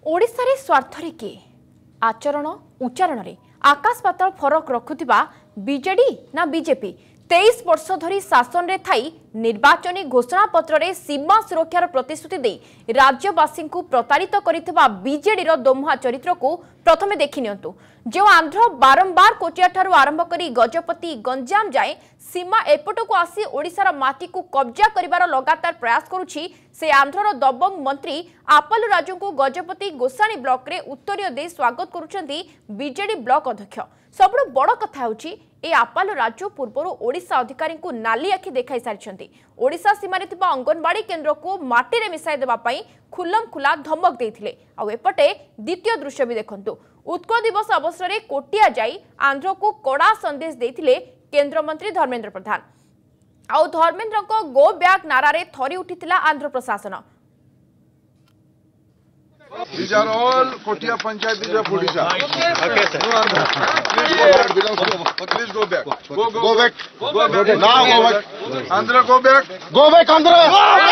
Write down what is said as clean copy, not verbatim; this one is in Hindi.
ओडिशा रे स्वार्थ रे के आचरण उच्चारण रे आकाश पाताल फरक रखुथिबा बीजेडी ना बीजेपी 23 वर्ष धरी शासन रे थाई निर्वाचनी घोषणा पत्र रे सीमा सुरक्षार प्रतिश्रुति दे राज्यवासी को प्रतारित करिथिबा बीजेडी रो दोमुहा चरित्र को प्रथमे देखि नियंतु। जो आंध्र बारंबार कोचिया ठारू आरंभ करी गजपति गंजाम जाए सीमा एपट को आसी ओडिशार माटी को कब्जा करिवार लगातार प्रयास करुछि से आंध्रर दबंग मंत्री आपल राजू को गजपति गोसाणी ब्लॉक रे उत्तरीय दे स्वागत करुछंती बीजेडी ब्लॉक अध्यक्ष। सबुठ बड़ कथा होछि ए आपाल राजू पूर्व ओडिशा अधिकारी को नाली आखि देखाई सारिछंती। ओडिशा सीमारे थिबा अंगनवाड़ी केन्द्र को माटी रे मिसाई देबा पई खुल्लम खुला धमक देइथिले। आ एपटे द्वितीय दृश्य भी देखंतु। उत्कल दिवस अवसर में कोटिया जाई आंध्र को कड़ा संदेश देइथिले केंद्र मंत्री धर्मेंद्र प्रधान। आउ धर्मेंद्र को गो बैक नारा रे थरी उठिथिला आंध्र प्रशासन। These are all Kotia Panchayat of Odisha. Okay, sir. No Andhra. Please go back. Go back. Go back. Now go back. Andhra, go back. Go back, Andhra.